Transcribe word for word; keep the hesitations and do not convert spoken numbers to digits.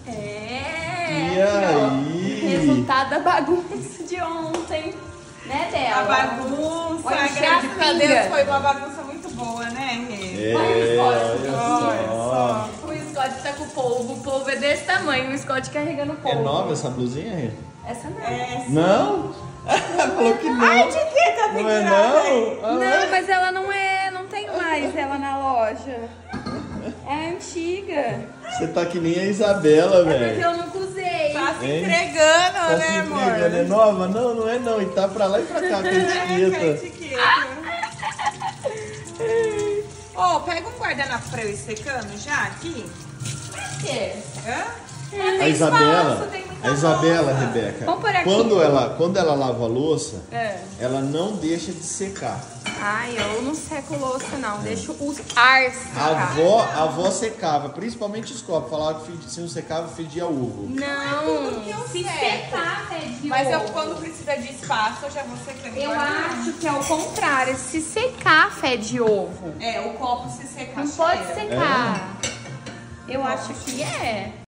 É. E aí? Resultado da bagunça de ontem, né, Dela? A bagunça, Olha, graças cheiro a de Deus, pinga. foi uma bagunça muito boa, né, Rê? É, olha Olha só. só. O Scott tá com o polvo, o polvo é desse tamanho, o Scott carregando o É polvo. nova essa blusinha, Rê? Essa não. É, Não? Falou que não. Ai, de que tá Não é pendurada aí? não? Ah, Não, mas ela não é, não tem mais ela na loja. É antiga. Você tá que nem a Isabela, É porque velho. eu nunca usei. Tá se Hein? entregando, Tá né, se amor? entregando, é nova? Não, não é não. E tá pra lá e pra cá com a É, com a etiqueta. etiqueta. Ó, pega um guardanapo pra eu ir secando já aqui. Por quê? Hã? A Isabela, espaço, tem muita a Isabela, louça. Rebeca, Vamos por aqui. quando ela, quando ela lava a louça, É. ela não deixa de secar. Ai, eu não seco louça, não. Deixo os ar A secar. avó, a avó secava, principalmente os copos. Falava que fedi- se não secava, fedia ovo. Não, tudo que eu se seco. secar, pede Mas eu, ovo. quando precisa de espaço, eu já vou secando. Eu guardanapo. acho que é o contrário. Se secar, fede ovo. É, o copo se secar. Não pode cheira. secar. Eu acho que é.